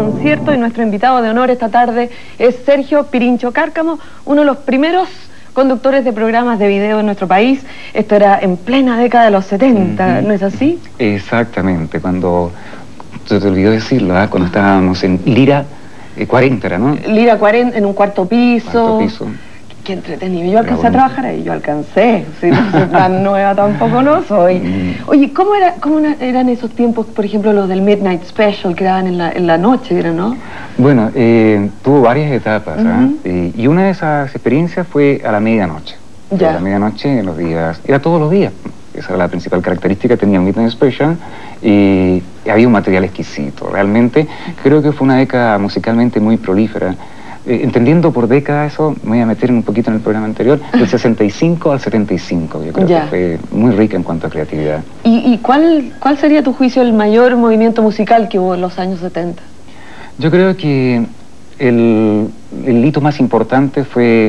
concierto y nuestro invitado de honor esta tarde es Sergio Pirincho Cárcamo, uno de los primeros conductores de programas de video en nuestro país. Esto era en plena década de los 70, ¿no es así? Exactamente, cuando, se te olvidó decirlo, cuando estábamos en Lira 40, ¿era, no? Lira 40, en un cuarto piso. Cuarto piso. Qué entretenido. Yo alcancé a trabajar ahí, yo alcancé. Si no soy tan nueva tampoco no soy. Oye, ¿cómo eran esos tiempos, por ejemplo, los del Midnight Special que daban en la noche, ¿no? Bueno, tuvo varias etapas, y una de esas experiencias fue a la medianoche. Ya. A la medianoche, en los días, era todos los días. Esa era la principal característica, tenía un Midnight Special y había un material exquisito. Realmente creo que fue una década musicalmente muy prolífera. Entendiendo por década eso, me voy a meter un poquito en el programa anterior, del 65 al 75, yo creo que fue muy rica en cuanto a creatividad. ¿Y cuál sería a tu juicio el mayor movimiento musical que hubo en los años 70? Yo creo que el hito más importante fue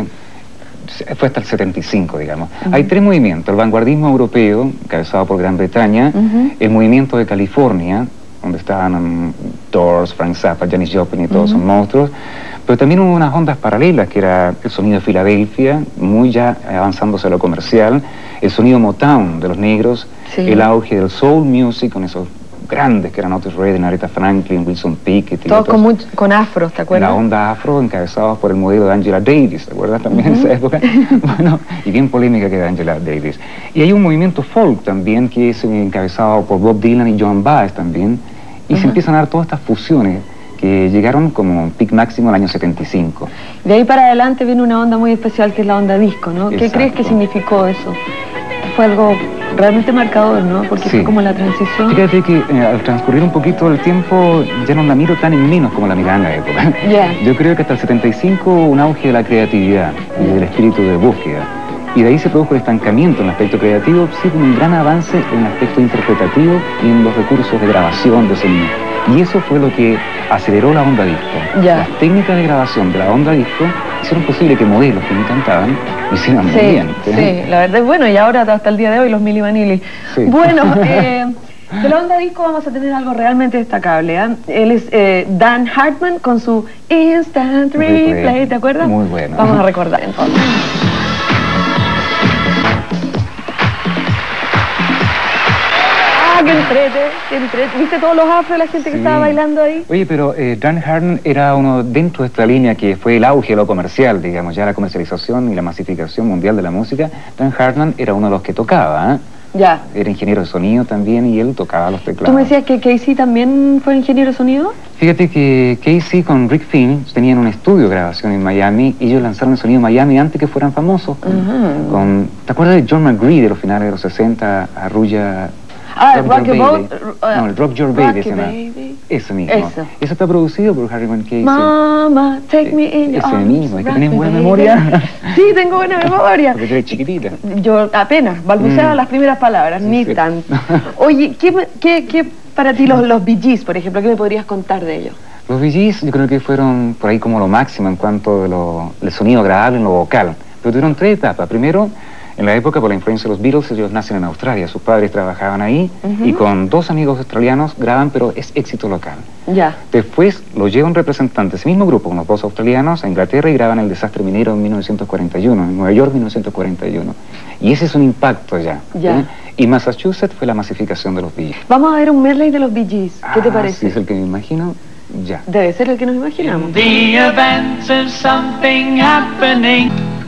hasta el 75, digamos. Hay tres movimientos: el vanguardismo europeo, encabezado por Gran Bretaña, el movimiento de California, donde estaban Doors, Frank Zappa, Janis Joplin y todos esos monstruos, pero también hubo unas ondas paralelas, que era el sonido de Filadelfia, muy ya avanzándose a lo comercial, el sonido Motown de los negros, el auge del soul music, con esos grandes que eran Otis Redding, Aretha Franklin, Wilson Pickett y todos con afros, ¿te acuerdas? La onda afro, encabezados por el modelo de Angela Davis, ¿te acuerdas también en esa época? Bueno, y bien polémica que era Angela Davis. Y hay un movimiento folk también, que es encabezado por Bob Dylan y Joan Baez también, y se empiezan a dar todas estas fusiones que llegaron como pic máximo el año 75. De ahí para adelante viene una onda muy especial, que es la onda disco, ¿no? ¿Qué crees que significó eso? Fue algo realmente marcador, ¿no? Porque fue como la transición. Fíjate que al transcurrir un poquito el tiempo ya no la miro tan en menos como la miraba en la época. Yo creo que hasta el 75 hubo un auge de la creatividad y del espíritu de búsqueda. Y de ahí se produjo el estancamiento en el aspecto creativo, sí, con un gran avance en el aspecto interpretativo y en los recursos de grabación, de sonido. Y eso fue lo que aceleró la onda disco. Las técnicas de grabación de la onda disco hicieron posible que modelos que me encantaban lo hicieran muy bien. Sí, la verdad es bueno, y ahora hasta el día de hoy los Milli Vanilli. Bueno, de la onda disco vamos a tener algo realmente destacable. Él es Dan Hartman con su Instant Replay, ¿te acuerdas? Muy bueno. Vamos a recordar entonces. ¡Qué entrete! ¿Viste todos los afros de la gente que estaba bailando ahí? Oye, pero Dan Hartman era uno dentro de esta línea que fue el auge de lo comercial, digamos, ya la comercialización y la masificación mundial de la música. Dan Hartman era uno de los que tocaba, Era ingeniero de sonido también y él tocaba los teclados. ¿Tú me decías que Casey también fue ingeniero de sonido? Fíjate que Casey con Rick Finn tenían un estudio de grabación en Miami y ellos lanzaron el sonido Miami antes que fueran famosos. ¿Te acuerdas de John McGree de los finales de los 60, Arrulla? Rock Your Baby. No, el Rock Your Baby. Ese mismo. Eso está producido por Harry Van Casey. Mama, take me in your arms. Ese mismo. ¿Es que tenés buena memoria? Sí, tengo buena memoria. Porque tú eres chiquitita. Yo apenas balbuceaba las primeras palabras, ni tanto. Oye, ¿qué para ti los Bee Gees, por ejemplo? ¿Qué me podrías contar de ellos? Los Bee Gees yo creo que fueron por ahí como lo máximo en cuanto del sonido agradable en lo vocal. Pero tuvieron tres etapas. Primero, en la época, por la influencia de los Beatles, ellos nacen en Australia, sus padres trabajaban ahí y con dos amigos australianos graban, pero es éxito local. Después lo llevan representantes, ese mismo grupo, con los dos australianos, a Inglaterra y graban El Desastre Minero en 1941, en Nueva York 1941. Y ese es un impacto ya. Y Massachusetts fue la masificación de los Bee Gees. Vamos a ver un medley de los Bee Gees. ¿Qué te parece? Sí, es el que me imagino. Debe ser el que nos imaginamos. The events of something happening.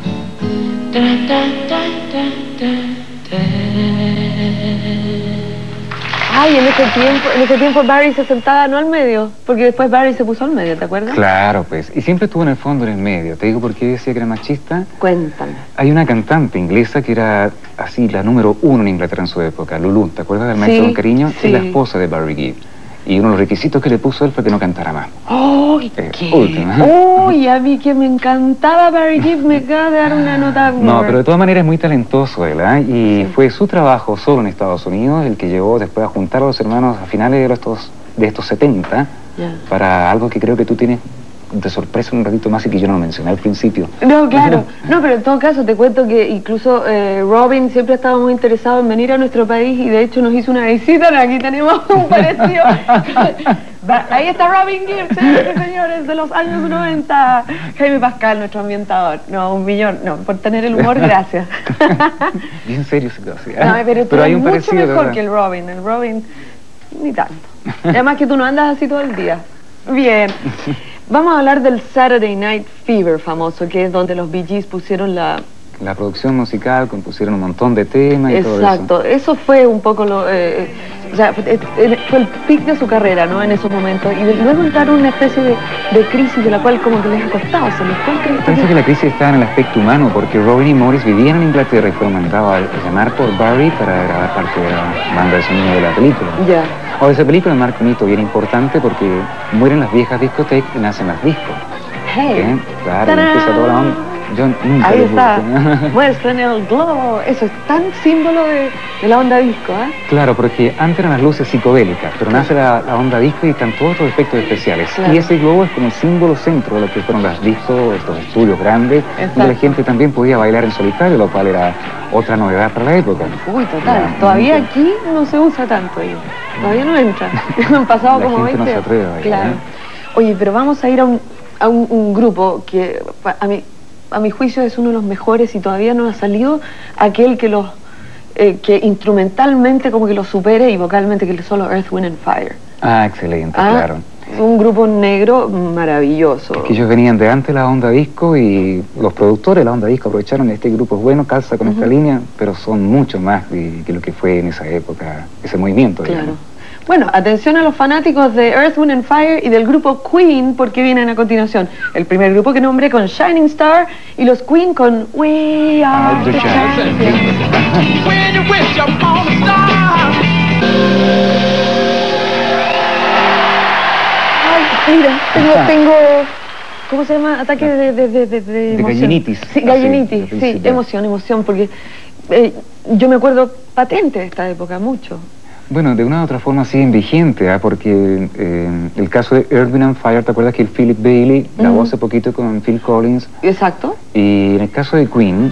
Ay, en ese tiempo Barry se sentaba no al medio, porque después Barry se puso al medio, ¿te acuerdas? Claro, pues, y siempre estuvo en el fondo, en el medio. ¿Te digo por qué decía que era machista? Cuéntame. Hay una cantante inglesa que era así la número uno en Inglaterra en su época, Lulu, ¿te acuerdas del Maestro con Cariño? Es la esposa de Barry Gibb. Y uno de los requisitos que le puso él fue que no cantara más. ¡Uy, a mí que me encantaba Barry Gibb, me acaba de dar una nota. No, pero de todas maneras es muy talentoso él, y fue su trabajo solo en Estados Unidos el que llevó después a juntar a los hermanos a finales de estos 70 para algo que creo que tú tienes de sorpresa un ratito más y que yo no lo mencioné al principio. No, claro. No, pero en todo caso te cuento que incluso Robin siempre ha estado muy interesado en venir a nuestro país y de hecho nos hizo una visita. Aquí tenemos un parecido. Ahí está Robin Gibb, señores, de los años 90. Jaime Pascal, nuestro ambientador. No, 1.000.000, no, por tener el humor, gracias. Bien serio se quedó así. No, pero hay un mucho parecido, mejor ¿verdad? que el Robin, ni tanto. Además que tú no andas así todo el día. Bien. Vamos a hablar del Saturday Night Fever famoso, que es donde los Bee Gees pusieron la producción musical, compusieron un montón de temas y todo eso. Exacto, eso fue un poco lo... o sea, fue el pic de su carrera, ¿no? En esos momentos. Y luego entraron una especie de crisis de la cual como que les ha costado. Se les fue Parece que la crisis estaba en el aspecto humano, porque Robin y Morris vivían en Inglaterra y fueron mandados a llamar por Barry para grabar parte de la banda de sonido de la película. Ya. Ahora, esa película marca un hito bien importante porque mueren las viejas discotecas y nacen las discos. Hey. Claro, empieza toda la onda. Yo nunca Ahí lo está, puse. muestren el globo. Eso es tan símbolo de la onda disco, ¿eh? Claro, porque antes eran las luces psicodélicas, pero nace la onda disco y están todos los efectos especiales. Claro. Y ese globo es como el símbolo centro de lo que fueron las discos, estos estudios grandes, donde la gente también podía bailar en solitario, lo cual era otra novedad para la época. Uy, total. Todavía aquí no se usa tanto. Todavía no entra. Han pasado como 20. La gente no se atreve a bailar. Claro. Oye, pero vamos a ir a un grupo que a mi juicio es uno de los mejores y todavía no ha salido aquel que que instrumentalmente como que lo supere y vocalmente que solo Earth, Wind and Fire. Ah, excelente, claro. Un grupo negro maravilloso. Es que ellos venían de antes la onda disco y los productores de la onda disco aprovecharon este grupo. Es bueno, calza con esta línea, pero son mucho más que lo que fue en esa época, ese movimiento, digamos. Claro. Bueno, atención a los fanáticos de Earth, Wind and Fire y del grupo Queen, porque vienen a continuación. El primer grupo que nombré con Shining Star y los Queen con We Are the Champions. When you wish upon a star. Ay, mira, tengo ¿cómo se llama? Ataque de emoción. gallinitis. Sí, gallinitis, Así, sí, emoción, porque yo me acuerdo patente de esta época, mucho. Bueno, de una u otra forma siguen vigentes, porque el caso de Earth, Wind and Fire, ¿te acuerdas que el Philip Bailey grabó hace poquito con Phil Collins? Exacto. Y en el caso de Queen,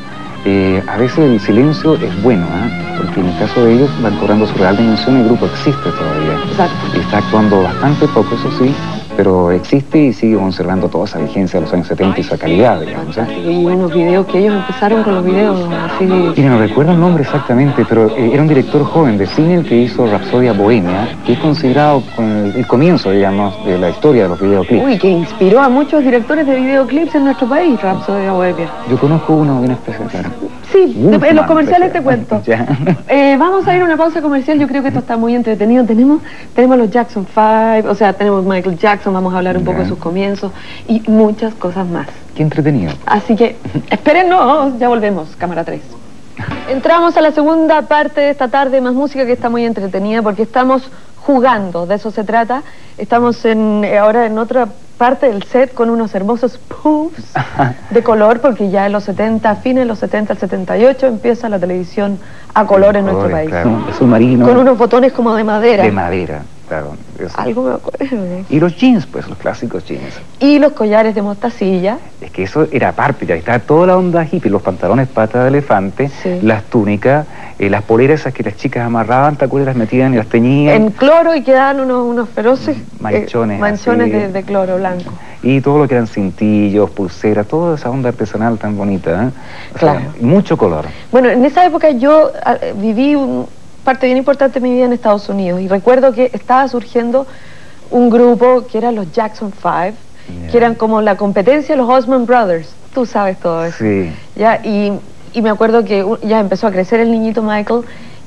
a veces el silencio es bueno, porque en el caso de ellos van cobrando su real dimensión y el grupo existe todavía. Exacto. Y está actuando bastante poco, eso sí, pero existe y sigue conservando toda esa vigencia de los años 70 y esa calidad, digamos. Y unos videos que ellos empezaron con los videos así... Mira, no recuerdo el nombre exactamente, pero era un director joven de cine el que hizo Rapsodia Bohemia, que es considerado con el comienzo, digamos, de la historia de los videoclips. Uy, que inspiró a muchos directores de videoclips en nuestro país, Rapsodia Bohemia. Yo conozco uno bien especial, claro. Sí, en los comerciales te cuento. Ya. Vamos a ir a una pausa comercial, yo creo que esto está muy entretenido. Tenemos los Jackson 5, o sea, tenemos Michael Jackson, vamos a hablar un poco de sus comienzos y muchas cosas más. Qué entretenido. Así que, espérennos, ya volvemos, cámara 3. Entramos a la segunda parte de esta tarde, más música, que está muy entretenida porque estamos jugando, de eso se trata. Estamos ahora en otra parte del set con unos hermosos puffs de color, porque ya en los 70, fines de los 70 al 78 empieza la televisión a color en nuestro país. Claro, submarino. Con unos botones como de madera. De madera, claro. Eso. Algo me acuerdo. Y los jeans, pues, los clásicos jeans. Y los collares de mostacilla. Es que eso era parte, ya estaba toda la onda hippie, los pantalones patas de elefante, Sí. las túnicas, las poleras esas que las chicas amarraban, ¿te acuerdas? Las metían y las teñían. En cloro y quedaban unos feroces manchones así. de cloro blanco. Y todo lo que eran cintillos, pulseras, toda esa onda artesanal tan bonita, ¿eh? O sea, Claro. mucho color. Bueno, en esa época yo viví parte bien importante de mi vida en Estados Unidos y recuerdo que estaba surgiendo un grupo que eran los Jackson 5, que eran como la competencia de los Osmond Brothers. Tú sabes todo eso. Sí. ¿Ya? Y me acuerdo que ya empezó a crecer el niñito Michael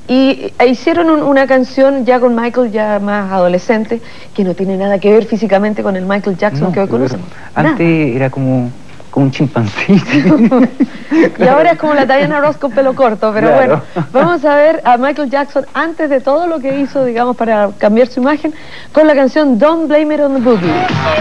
y hicieron una canción ya con Michael ya más adolescente, que no tiene nada que ver físicamente con el Michael Jackson que hoy conocemos. Antes era como un chimpancito. Y ahora es como la Diana Ross con pelo corto, pero Claro. bueno, vamos a ver a Michael Jackson antes de todo lo que hizo, digamos, para cambiar su imagen, con la canción Don't Blame It on the Boogie.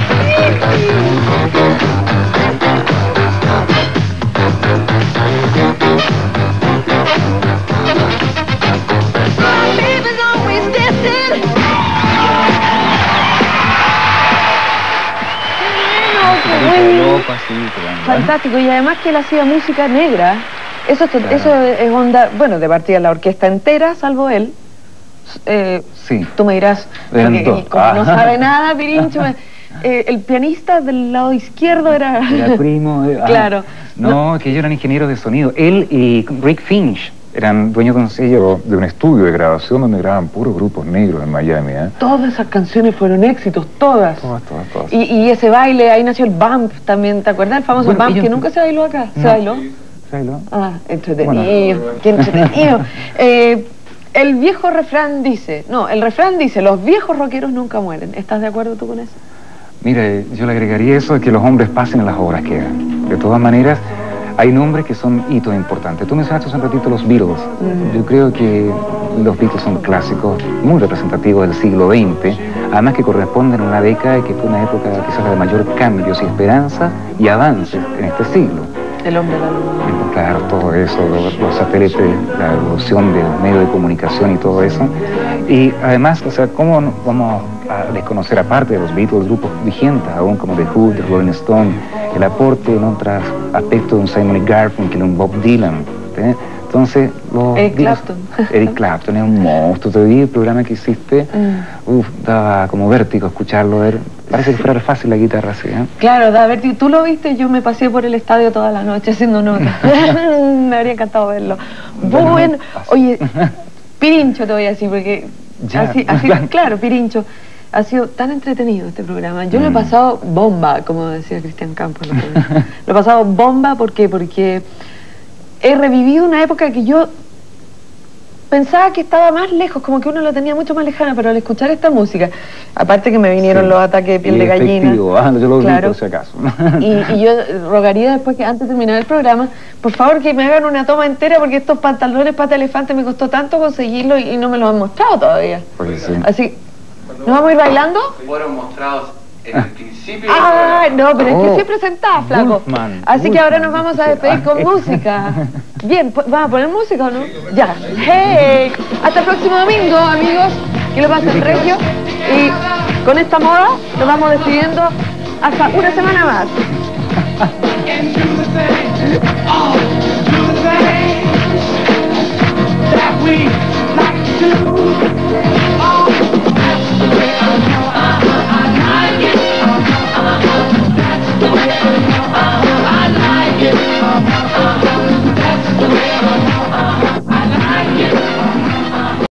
Fantástico, y además que él hacía música negra. Eso es onda, bueno, de partida la orquesta entera, salvo él, Sí. Tú me dirás, Eran porque dos. como no sabe nada, Pirincho, el pianista del lado izquierdo era... Era primo. Claro. No, que ellos eran ingenieros de sonido. Él y Rick Finch eran dueños de un sello, de un estudio de grabación donde grababan puros grupos negros en Miami. Todas esas canciones fueron éxitos, todas. Todas. Y ese baile, ahí nació el bump también, ¿te acuerdas? El famoso bump que nunca se bailó acá. ¿Se bailó? ¿Se bailó? Ah, entretenido, qué entretenido. El viejo refrán dice, el refrán dice, los viejos rockeros nunca mueren. ¿Estás de acuerdo tú con eso? Mire, yo le agregaría eso de que los hombres pasen a las obras que hagan. De todas maneras, hay nombres que son hitos importantes. Tú mencionaste hace un ratito los Beatles. Yo creo que los Beatles son clásicos muy representativos del siglo XX, además que corresponden a una década que fue una época quizás de mayor cambios y esperanza y avances en este siglo. El hombre de la luna. Claro, todo eso, los satélites, la evolución del medio de comunicación y todo eso. Y además, o sea, ¿cómo vamos a desconocer, aparte de los Beatles, grupos vigentes aún como The Who, The Rolling Stone, el aporte en otros aspectos de un Simon y Garfunkel, un Bob Dylan? Entonces, Eric Clapton es un monstruo. Te vi el programa que hiciste, daba como vértigo escucharlo, parece que fuera fácil la guitarra así, Claro, da vértigo. Tú lo viste, yo me pasé por el estadio toda la noche haciendo notas. Me habría encantado verlo. Bueno, oye, Pirincho te voy a decir, porque así, claro, Pirincho, ha sido tan entretenido este programa. Yo lo he pasado bomba, como decía Cristian Campos. Lo he pasado bomba, ¿por qué? Porque he revivido una época que yo pensaba que estaba más lejos, como que uno lo tenía mucho más lejana, pero al escuchar esta música, aparte que me vinieron los ataques de piel de gallina. Yo lo vi por si acaso. Y yo rogaría después que antes de terminar el programa, por favor que me hagan una toma entera, porque estos pantalones pata elefante me costó tanto conseguirlos y no me los han mostrado todavía. Pues sí. Así, ¿nos vamos a ir bailando? Fueron mostrados en el principio. No, pero es que siempre sentás, flaco. Así que ahora nos vamos a despedir con música. Bien, ¿vas a poner música o no? Ya. ¡Hey! Hasta el próximo domingo, amigos. Que lo pasen regio. Y con esta moda nos vamos despidiendo hasta una semana más.